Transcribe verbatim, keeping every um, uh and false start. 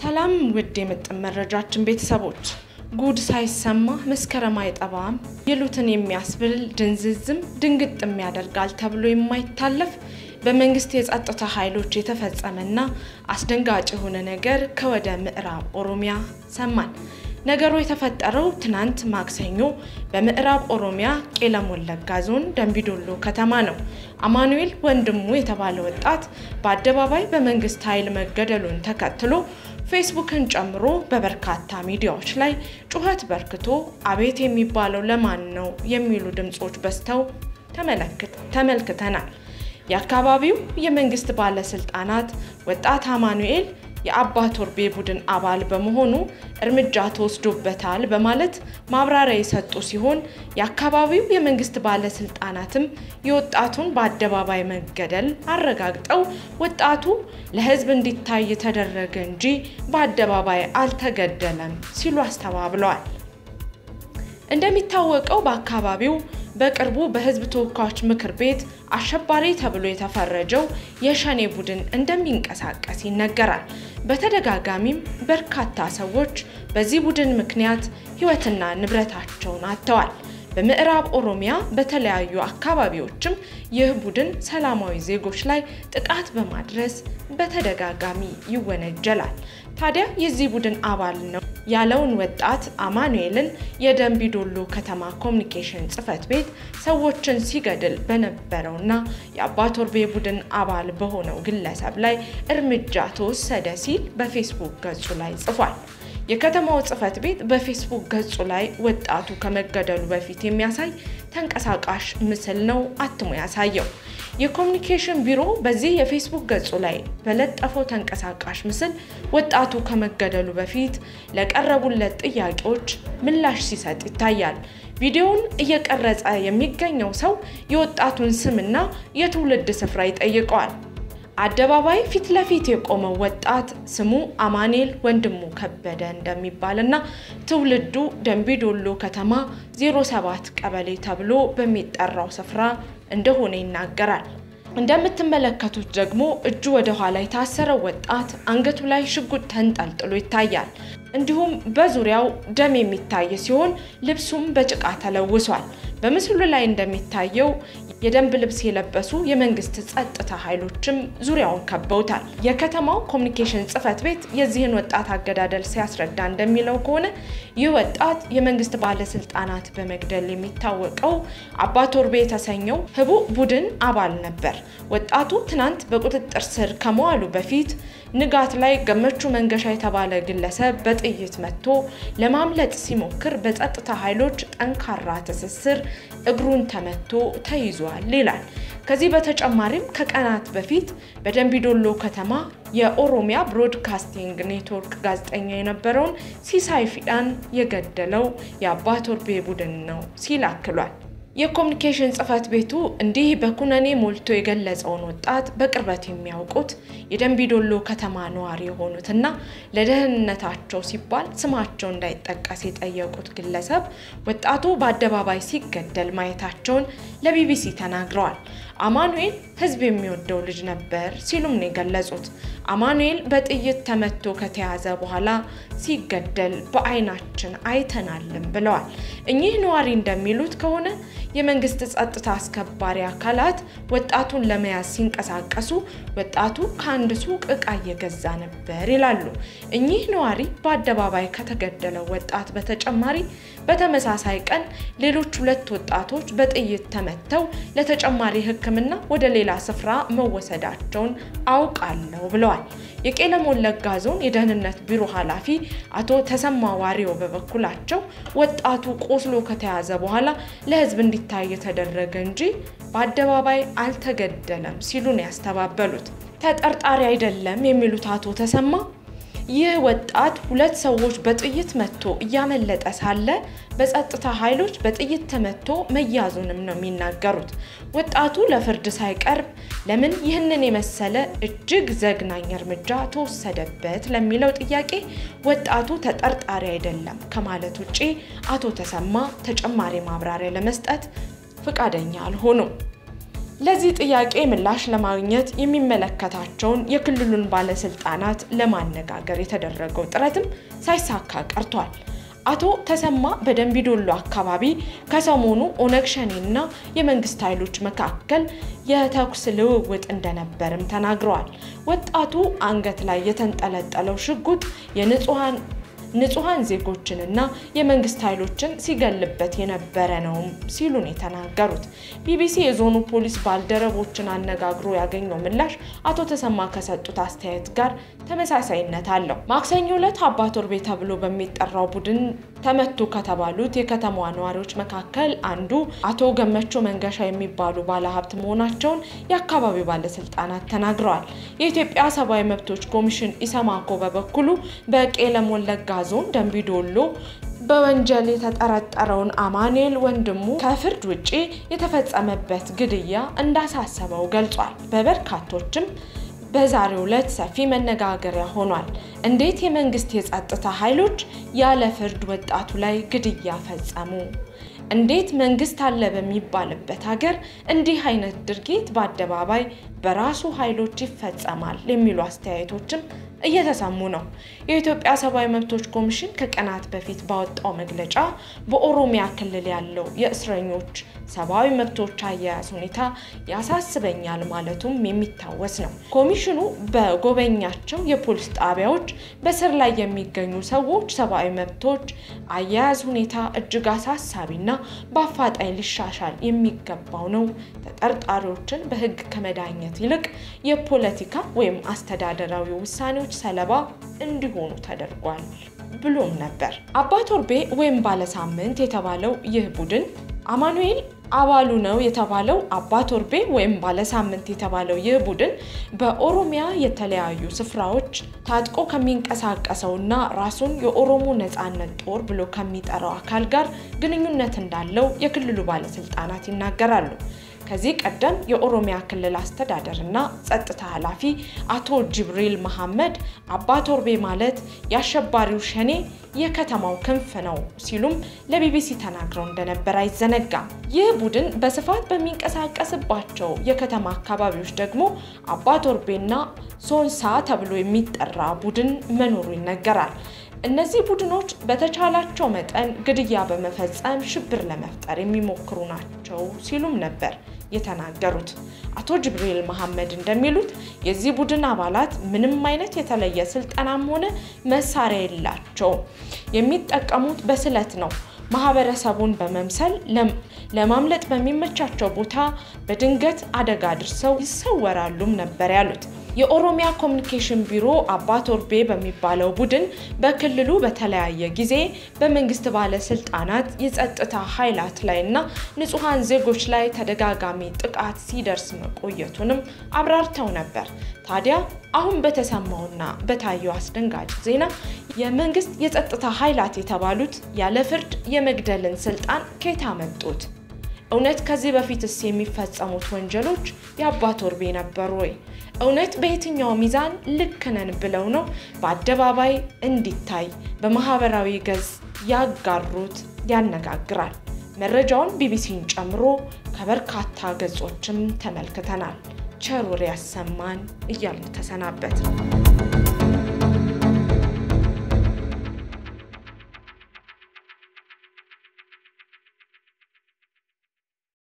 ሰላም ውድ የመረጃችን ቤተሰቦች ጉድ ሳይሰማ መስከረም አይጠባም ይሉትን የሚያስብል ድንዝዝም ድንግጥም ያደርጋል ተብሎ የማይታለፍ በመንግስት የጸጥታ ኃይሎች የተፈጸመና አስደንጋጭ የሆነ ነገር ከወደ ምዕራብ ኦሮሚያ ሰማን ነገሩ የተፈጠረው ትናንት ማክሰኞ በምዕራብ ኦሮሚያ ቄለም ወለጋ ዞን ደምቢዶሎ ከተማ ነው አማኑኤል ወንድሙ የተባለ ወጣት በአደባባይ በመንግስት ኃይል መገደሉን ተከትሎ ፌስቡክን ጨምሮ በበርካታ ሚዲያዎች ላይ ጩኸት በርክቶ አቤት የሚባለው ለማን ነው የሚሉ ድምጾች በስተው ተመለከተ ተመልክተናል የአካባቢው የመንግስት ባለስልጣናት ወጣት አማኑኤል የአባ ቶርቤ ቡድን አባል በመሆኑ እርምጃ ተወስዶበታል በማለት ማብራሪያ የሰጡ ሲሆን የአካባቢው የመንግስት ባለስልጣናትም የወጣቱን በአደባባይ መገደል አረጋግጠው ወጣቱ ለህዝብ እንዲታይ ተደረገ እንጂ በአደባባይ አልተገደለም ሲሉ አስተባብለዋል እንደሚታወቀው በአካባቢው በቅርቡ በህዝብ ተወካዮች ምክር ቤት አሸባሪ ተብሎ የተፈረጀው የሸኔ ቡድን እንደሚንቀሳቀስ ይነገራል በተደጋጋሚም በርካታ ሰዎች በዚህ ቡድን ምክንያት ህይወትና ንብረታቸውን አጥተዋል በምዕራብ ኦሮሚያ በተለያዩ አካባቢዎችም ይህ ቡድን ሰላማዊ ዜጎች ላይ ጥቃት በማድረስ በተደጋጋሚ ይወነጀላል ታዲያ የዚህ ቡድን አባል ነው ያለውን ወጣት አማኑኤልን የደምቢዶሎ ከተማ ኮሙኒኬሽን ጽፈት ቤት ሰዎችን ሲገድል በነበረውና የአባ ቶርቤ ቡድን አባል በሆነው ግለሰብ ላይ እርምጃ ተወሰደ ሲል በፌስቡክ ገጹ ላይ ጽፏል የከተማው ጽፈት ቤት በፌስቡክ ገጹ ላይ ወጣቱ ከመገደሉ በፊት የሚያሳይ ተንቀሳቃሽ ምስል ነው አትሞ ያሳየው የኮሙኒኬሽን ቢሮ በዚህ የፌስቡክ ገጹ ላይ በለጠፈው ተንቀሳቃሽ ምስል ወጣቱ ከመገደሉ በፊት ለቀረቡለት ጥያቄዎች ምላሽ ሲሰጥ ይታያል ቪዲዮውን እየቀረጸ የሚገኘው ሰው የወጣቱን ስምና የትውልድ ስፍራ ይጠይቀዋል አደባባይ ፊት ለፊት የቆመው ወጣት ስሙ አማኑኤል ወንድሙ ከበደ እንደሚባልና ትውልዱ ደምቢዶሎ ከተማ ዜሮ ሰባት ቀበሌ ተብሎ በሚጠራው ስፍራ እንደሆነ ይናገራል እንደምትመለከቱት ደግሞ እጁ ወደ ኋላ የታሰረው ወጣት አንገቱ ላይ ሽጉጥ ተንጠልጥሎ ይታያል እንዲሁም በዙሪያው ደም የሚታይ ሲሆን ልብሱም በጭቃ ተለውሷል በምስሉ ላይ እንደሚታየው የደንብ ልብስ የለበሱ የመንግስት ጸጥታ ኃይሎችም ዙሪያውን ከበውታል የከተማው ኮሙኒኬሽን ጽፈት ቤት የዚህን ወጣት አገዳደል ሲያስረዳ እንደሚለው ከሆነ ይህ ወጣት የመንግስት ባለስልጣናት በመግደል የሚታወቀው አባ ቶርቤ የተሰኘው ህቡ ቡድን አባል ነበር ወጣቱ ትናንት በቁጥጥር ስር ከመዋሉ በፊት ንጋት ላይ ገመቹ መንገሻ የተባለ ግለሰብ በጥይት መጥቶ ለማምለጥ ሲሞክር በጸጥታ ኃይሎች ጠንካራ ተሰስር እግሩን ተመቶ ተይዟል ይላል ከዚህ በተጨማሪም ከቀናት በፊት በደምቢዶሎ ከተማ የኦሮሚያ ብሮድካስቲንግ ኔትወርክ ጋዜጠኛ የነበረውን ሲሳይ ፊዳን የገደለው የአባ ቶርቤ ቡድን ነው ሲል አክሏል የኮሙኒኬሽን ጽፈት ቤቱ እንዲህ በኩነኔ ሞልቶ የገለጸውን ወጣት በቅርበት የሚያውቁት የደምቢዶሎ ከተማ ነዋሪ የሆኑትና ለደህንነታቸው ሲባል ስማቸው እንዳይጠቀስ የጠየቁት ግለሰብ ወጣቱ በአደባባይ ሲገደል ማየታቸውን ለቢቢሲ ተናግረዋል አማኑኤል ህዝብ የሚወደው ልጅ ነበር ሲሉም ነው የገለጹት አማኑኤል በጥይት ተመቶ ከተያዘ በኋላ ሲገደል በአይናችን አይተናልም ብለዋል እኚህ ነዋሪ እንደሚሉት ከሆነ የመንግስት ጸጥታ አስከባሪ አካላት ወጣቱን ለመያዝ ሲንቀሳቀሱ ወጣቱ ከአንድ ሱቅ ዕቃ እየገዛ ነበር ይላሉ እኚህ ነዋሪ በአደባባይ ከተገደለው ወጣት በተጨማሪ በተመሳሳይ ቀን ሌሎች ሁለት ወጣቶች በጥይት ተመተው ለተጨማሪ ህክምና ወደ ሌላ ስፍራ መወሰዳቸውን አውቃለሁ ብለዋል የቄለም ወለጋ ዞን የደህንነት ቢሮ ኃላፊ አቶ ተሰማ ዋሪዮ በበኩላቸው ወጣቱ ቆስሎ ከተያዘ በኋላ ለህዝብ እንዲታይ ተደረገ እንጂ በአደባባይ አልተገደለም ሲሉ ነው ያስተባበሉት ተጠርጣሪ አይደለም የሚሉት አቶ ተሰማ ይህ ወጣት ሁለት ሰዎች በጥይት መጥቶ ያመለጠ ሳለ በጸጥታ ኃይሎች በጥይት ተመቶ መያዙንም ነው የሚናገሩት ወጣቱ ለፍርድ ሳይቀርብ ለምን ይህንን የመሰለ እጅግ ዘግናኝ እርምጃ ተወሰደበት ለሚለው ጥያቄ ወጣቱ ተጠርጣሪ አይደለም ከማለት ውጪ አቶ ተሰማ ተጨማሪ ማብራሪያ ለመስጠት ፍቃደኛ አልሆኑም ለዚህ ጥያቄ ምላሽ ለማግኘት የሚመለከታቸውን የክልሉን ባለስልጣናት ለማነጋገር የተደረገው ጥረትም ሳይሳካ ቀርቷል። አቶ ተሰማ በደንቢዶሎ አካባቢ ከሰሞኑ ኦነግ ሸኔና የመንግስት ኃይሎች መካከል የተኩስ ልውውጥ እንደነበርም ተናግረዋል። ወጣቱ አንገት ላይ የተንጠለጠለው ሽጉጥ የንጹሃን ንጹሃን ዜጎችንና የመንግስት ኃይሎችን ሲገልበት የነበረ ነው ሲሉ ነው የተናገሩት። ቢቢሲ የዞኑ ፖሊስ ባልደረቦችን አነጋግሮ ያገኘው ምላሽ አቶ ተሰማ ከሰጡት አስተያየት ጋር ተመሳሳይነት አለው። ማክሰኞ ዕለት አባ ቶርቤ ተብሎ በሚጠራው ቡድን ተመቱ ከተባሉት የከተማዋ ነዋሪዎች መካከል አንዱ አቶ ገመቾ መንገሻ የሚባሉ ባለሀብት መሆናቸውን የአካባቢው ባለስልጣናት ተናግረዋል። የኢትዮጵያ ሰብአዊ መብቶች ኮሚሽን ኢሰማኮ በበኩሉ በቄለም ወለጋ ዞን ደንቢዶሎ በወንጀል የተጠረጠረውን አማኑኤል ወንድሙ ከፍርድ ውጪ የተፈጸመበት ግድያ እንዳሳሰበው ገልጿል። በበርካቶችም በዛሬው ዕለት ሰፊ መነጋገሪያ ሆኗል። እንዴት የመንግስት የጸጥታ ኃይሎች ያለ ፍርድ ወጣቱ ላይ ግድያ ፈጸሙ? እንዴት መንግስት አለ በሚባልበት ሀገር እንዲህ አይነት ድርጊት በአደባባይ በራሱ ኃይሎች ይፈጸማል የሚሉ አስተያየቶችም እየተሰሙ ነው። የኢትዮጵያ ሰብአዊ መብቶች ኮሚሽን ከቀናት በፊት ባወጣው መግለጫ በኦሮሚያ ክልል ያለው የእስረኞች ሰብአዊ መብቶች አያያዝ ሁኔታ ያሳስበኛል ማለቱም የሚታወስ ነው። ኮሚሽኑ በጎበኛቸው የፖሊስ ጣቢያዎች በስር ላይ የሚገኙ ሰዎች ሰብአዊ መብቶች አያያዝ ሁኔታ እጅግ አሳሳቢና በአፋጣኝ ሊሻሻል የሚገባው ነው፣ ተጠርጣሪዎችን በህግ ከመዳኘት ይልቅ የፖለቲካ ወይም አስተዳደራዊ ውሳኔዎች ሰለባ እንዲሆኑ ተደርጓል ብሎም ነበር። አባ ቶርቤ ወይም ባለሳምንት የተባለው ይህ ቡድን አማኑኤል አባሉ ነው የተባለው አባ ቶርቤ ወይም ባለሳምንት የተባለው ይህ ቡድን በኦሮሚያ የተለያዩ ስፍራዎች ታጥቆ ከሚንቀሳቀሰውና ራሱን የኦሮሞ ነጻነት ጦር ብሎ ከሚጠራው አካል ጋር ግንኙነት እንዳለው የክልሉ ባለስልጣናት ይናገራሉ። ከዚህ ቀደም የኦሮሚያ ክልል አስተዳደርና ጸጥታ ኃላፊ አቶ ጅብሪል መሐመድ አባ ቶርቤ ማለት ያሸባሪው ሸኔ የከተማው ክንፍ ነው ሲሉም ለቢቢሲ ተናግረው እንደነበር አይዘነጋም። ይህ ቡድን በስፋት በሚንቀሳቀስባቸው የከተማ አካባቢዎች ደግሞ አባ ቶርቤና ሶንሳ ተብሎ የሚጠራ ቡድን መኖሩ ይነገራል። እነዚህ ቡድኖች በተቻላቸው መጠን ግድያ በመፈጸም ሽብር ለመፍጠር የሚሞክሩ ናቸው ሲሉም ነበር የተናገሩት። አቶ ጅብሪል መሐመድ እንደሚሉት የዚህ ቡድን አባላት ምንም አይነት የተለየ ስልጣናም ሆነ መሳሪያ የላቸውም። የሚጠቀሙት በስለት ነው። ማህበረሰቡን በመምሰል ለማምለጥ በሚመቻቸው ቦታ በድንገት አደጋ አድርሰው ይሰወራሉም ነበር ያሉት። የኦሮሚያ ኮሚኒኬሽን ቢሮ አባ ቶርቤ በሚባለው ቡድን በክልሉ በተለያየ ጊዜ በመንግስት ባለስልጣናት የጸጥታ ኃይላት ላይና ንጹሃን ዜጎች ላይ ተደጋጋሚ ጥቃት ሲደርስ መቆየቱንም አብራርተው ነበር። ታዲያ አሁን በተሰማውና በታየው አስደንጋጭ ዜና የመንግስት የጸጥታ ኃይላት የተባሉት ያለ ፍርድ የመግደልን ስልጣን ከየት አመጡት? እውነት ከዚህ በፊትስ የሚፈጸሙት ወንጀሎች የአባ ቶርቤ ነበሩ ወይ? እውነት በየትኛው ሚዛን ልክ ነን ብለው ነው በአደባባይ እንዲታይ በማህበራዊ ገጽ ያጋሩት? ያነጋግራል። መረጃውን ቢቢሲን ጨምሮ ከበርካታ ገጾችም ተመልክተናል። ቸር ወሬ ያሰማን እያልን ተሰናበት።